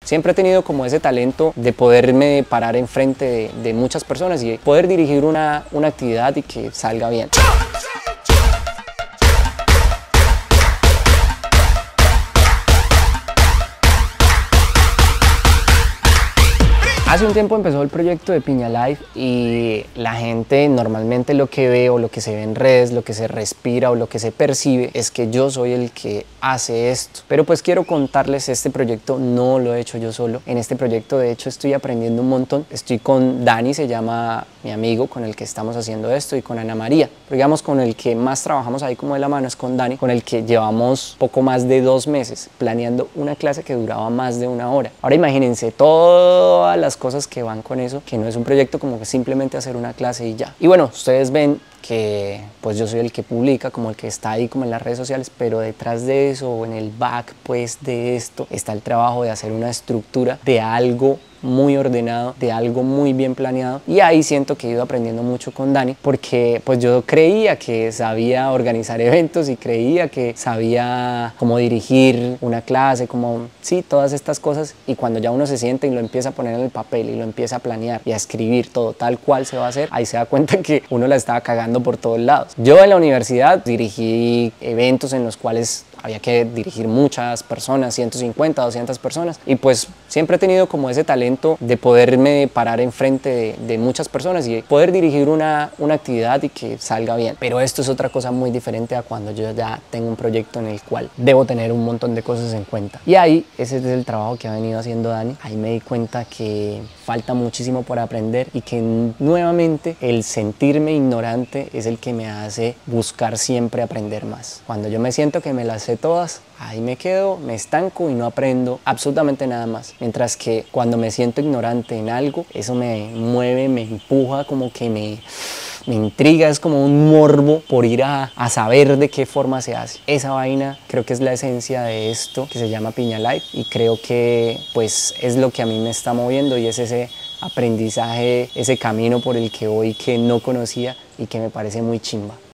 Siempre he tenido como ese talento de poderme parar enfrente de muchas personas y poder dirigir una actividad y que salga bien. Hace un tiempo empezó el proyecto de Piña Life y la gente normalmente lo que ve o lo que se ve en redes, lo que se respira o lo que se percibe es que yo soy el que hace esto. Pero pues quiero contarles, este proyecto no lo he hecho yo solo. En este proyecto de hecho estoy aprendiendo un montón. Estoy con Dani, se llama mi amigo con el que estamos haciendo esto, y con Ana María. Pero digamos con el que más trabajamos ahí como de la mano es con Dani, con el que llevamos poco más de 2 meses planeando una clase que duraba más de 1 hora. Ahora imagínense todas las cosas que van con eso, que no es un proyecto como que simplemente hacer una clase y ya. Y bueno, ustedes ven que pues yo soy el que publica, como el que está ahí como en las redes sociales, pero detrás de eso, o en el back pues de esto, está el trabajo de hacer una estructura de algo muy ordenado, de algo muy bien planeado, y ahí siento que he ido aprendiendo mucho con Dani, porque pues yo creía que sabía organizar eventos y creía que sabía cómo dirigir una clase, como sí, todas estas cosas, y cuando ya uno se sienta y lo empieza a poner en el papel y lo empieza a planear y a escribir todo tal cual se va a hacer, ahí se da cuenta que uno la estaba cagando por todos lados. Yo en la universidad dirigí eventos en los cuales había que dirigir muchas personas, 150, 200 personas, y pues siempre he tenido como ese talento de poderme parar enfrente de muchas personas y poder dirigir una actividad y que salga bien. Pero esto es otra cosa muy diferente a cuando yo ya tengo un proyecto en el cual debo tener un montón de cosas en cuenta. Y ahí ese es el trabajo que ha venido haciendo Dani. Ahí me di cuenta que falta muchísimo por aprender y que nuevamente el sentirme ignorante es el que me hace buscar siempre aprender más. Cuando yo me siento que me las sé todas, ahí me quedo, me estanco y no aprendo absolutamente nada más. Mientras que cuando me siento ignorante en algo, eso me mueve, me empuja, como que me intriga, es como un morbo por ir a saber de qué forma se hace. Esa vaina creo que es la esencia de esto que se llama Piña Life, y creo que pues es lo que a mí me está moviendo, y es ese aprendizaje, ese camino por el que voy que no conocía y que me parece muy chimba.